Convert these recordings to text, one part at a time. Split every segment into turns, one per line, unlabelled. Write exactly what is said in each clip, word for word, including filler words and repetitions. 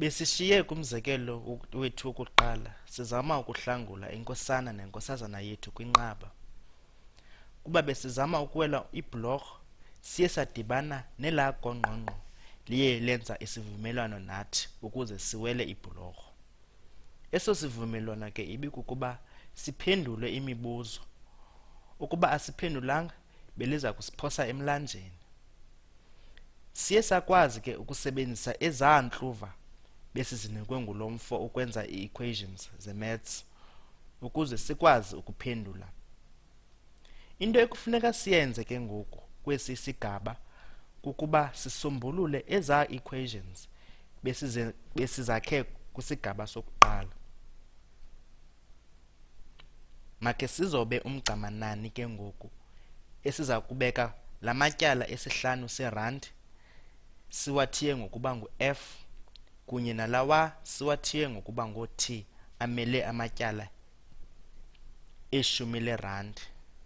Besishiye kumzekelo wethu wokuqala sizama ukuhlangula inkosana nenkosazana yethu kwinqaba. Kuba besizama ukuwela ibhlorho siye sadibana nelaa gongqongqo liye lenza isivumelwano nathi ukuze siwele ibhlorho. Eso sivumelwano ke ibikukuba siphendule imibuzo. Ukuba asiphendulanga beliza kusiphosa emlanjeni. Siye sakwazi ke ukusebenzisa ezaa ntluva besizinikwe ngulo mfo ukwenza ii-equations ze-maths ukuze sikwazi ukuphendula. Into ekufuneka siyenze ke ngoku kwesi sigaba kukuba sisombulule ezaa equations besize besizakhe kwisigaba sokuqala. Makhe sizobe umgcamanani ke ngoku esiza kubeka la matyala esihlanu serandi siwathiye ngokuba ngu-F kunye nalawa siwathiye ngokuba ngo-T amele amatyala eshumi lerandi.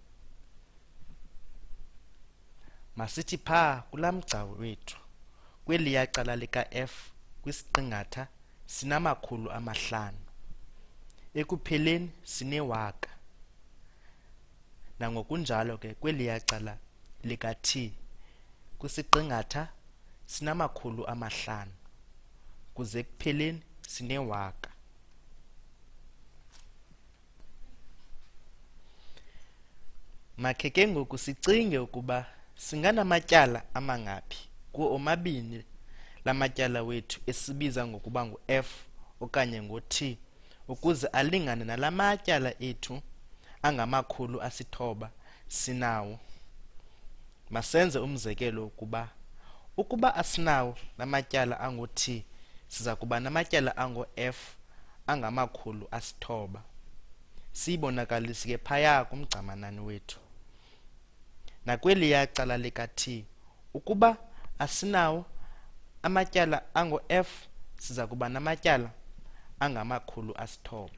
Masithi phaa kulaa mgca wethu kweliya cala lika-F kwisiqingatha sinamakhulu amahlanu, ekupheleni sinewaka. Nangokunjalo ke kweliya cala lika-T kwisiqingatha sinamakhulu amahlanu, kuze ekupheleni sinewaka. Makhe ke ngoku sicinge ukuba singanamatyala amangaphi kuwo omabini la matyala wethu esibiza ngokuba ngu-F okanye ngo-T ukuze alingane nala matyala ethu angamakhulu asithoba sinawo. Masenze umzekelo ukuba ukuba asinawo la matyala ango-T siza kuba namatyala ango-F angamakhulu asithoba. Siyibonakalise ke phaya kumgcamanani wethu. Nakweliya cala lika-T ukuba asinawo amatyala ango-F siza kuba namatyala angamakhulu asithoba.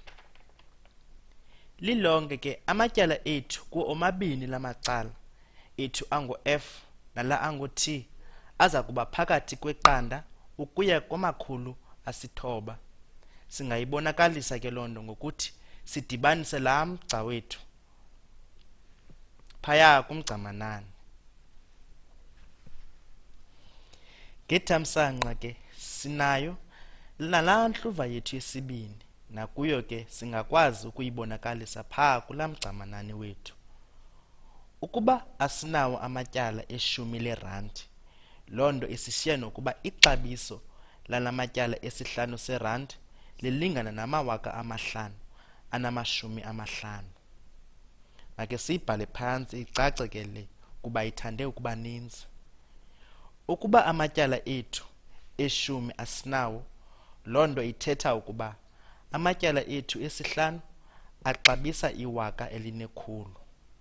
Lilonke ke amatyala ethu kuwo omabini la macala ethu ango-F nala ango-T aza kuba phakathi kweqanda ukuya kwamakhulu asithoba. Singayibonakalisa ke loo nto ngokuthi sidibanise laa mgca wethu phaya kumgcamanani. Ngethamsanqa ke sinayo nalaa ntluva yethu yesibini, nakuyo ke singakwazi ukuyibonakalisa phaa kulaa mgcamanani wethu. Ukuba asinawo amatyala eshumi lerandi, loo nto isishiya nokuba ixabiso lala matyala esihlanu serandi lilingana namawaka amahlanu anamashumi amahlanu. Makhe siyibhale phantsi icace ke le kuba ithande ukuba ninzi. Ukuba amatyala ethu eshumi asinawo, loo nto ithetha ukuba amatyala ethu esihlanu axabisa iwaka elinekhulu.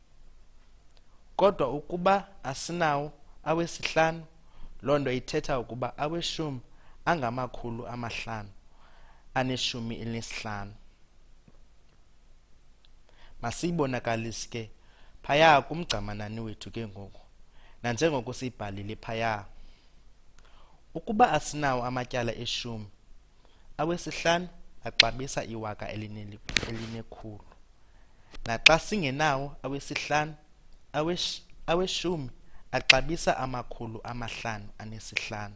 Kodwa ukuba asinawo awesihlanu, loo nto ithetha ukuba aweshumi angamakhulu amahlanu aneshumi elinesihlanu. Masiyibonakalise ke phaya kumgcamanani wethu ke ngoku nanjengoko siyibhalile phaya. Ukuba asinawo amatyala eshumi, awesihlanu axabisa iwaka elinekhulu. Naxa singenawo awesihlanu, awesh, aweshumi axabisa amakhulu amahlanu anesihlanu.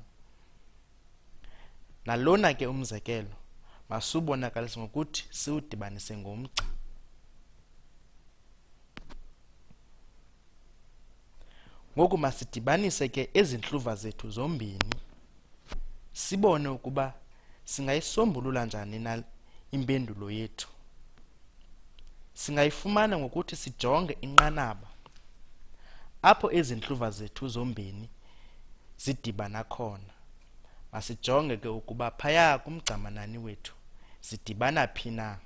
Nalona ke umzekelo masiwubonakalise ngokuthi siwudibanise ngomgca. Ngoku masidibanise ke ezi ntluva zethu zombini sibone ukuba singayisombulula njani na impendulo yethu. Singayifumana ngokuthi sijonge inqanaba apho ezi ntluva zethu zombini zidibana khona. Masijonge ke ukuba phaya kumgcamanani wethu zidibana phi na.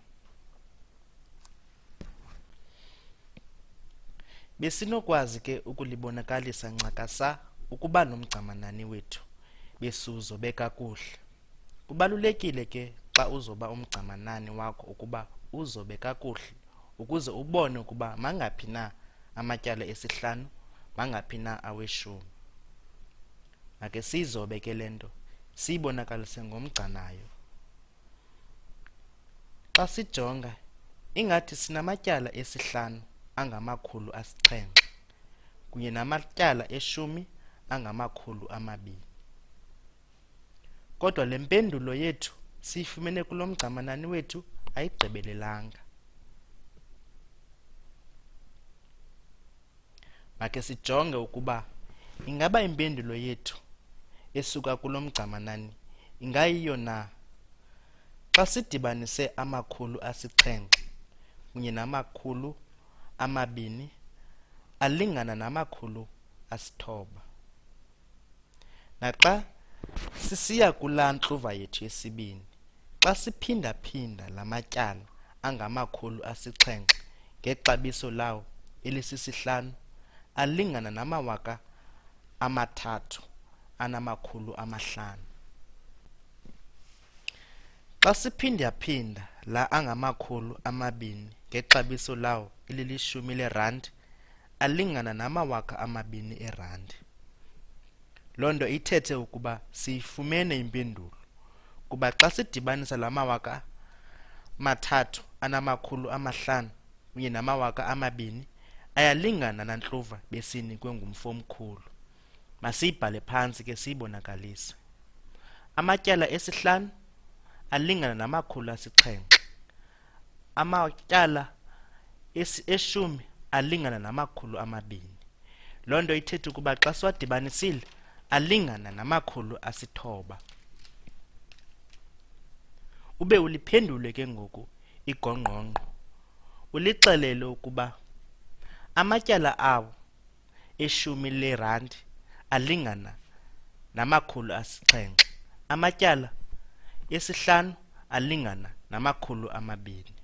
Besinokwazi ke ukulibonakalisa ncakasa ukuba nomgcamanani wethu besuzobe kakuhle. Kubalulekile ke xa uzoba umgcamanani wakho ukuba uzobe kakuhle ukuze ubone ukuba mangaphi na amatyala esihlanu, mangaphi na aweshumi. Ake sizobe ke lento siyibonakalise ngomgca nayo. Xa sijonga ingathi sinamatyala esihlanu angamakhulu asixhenxe kunye namatyala eshumi angamakhulu amabini. Kodwa le mpendulo yethu siyifumene kulo mgcamanani wethu ayigqibelelanga. Makhe sijonge ukuba ingaba impendulo yethu esuka kulo mgcamanani ingayiyo na. Xa sidibanise amakhulu asixhenxe kunye namakhulu amabini alingana namakhulu asithoba. Naxa sisiya kulaa ndluva yethu yesibini, xa siphinda-phinda la matyala angamakhulu asixhenxe ngexabiso lawo elisisihlanu alingana namawaka amathathu anamakhulu amahlanu. Xa siphinda-phinda la angamakhulu amabini ngexabiso lawo elilishumi leerandi alingana namawaka amabini eerandi. Loo nto ithethe ukuba siyifumene impendulo, kuba xa sidibanisa la mawaka mathathu anamakhulu amahlanu kunye namawaka amabini ayalingana nantluva besinikwe ngumfo omkhulu. Masiyibhale phantsi ke siyibonakalise. Amatyala esihlanu alingana namakhulu asixhenxe. Amatyala eshumi alingana namakhulu amabini. Loo nto ithethe ukuba xa siwadibanisile alingana namakhulu asithoba. Ube uliphendule ke ngoku igongqongqo, ulixelele ukuba amatyala awo eshumi leerandi alingana namakhulu asixhenxe, amatyala esihlanu alingana namakhulu amabini.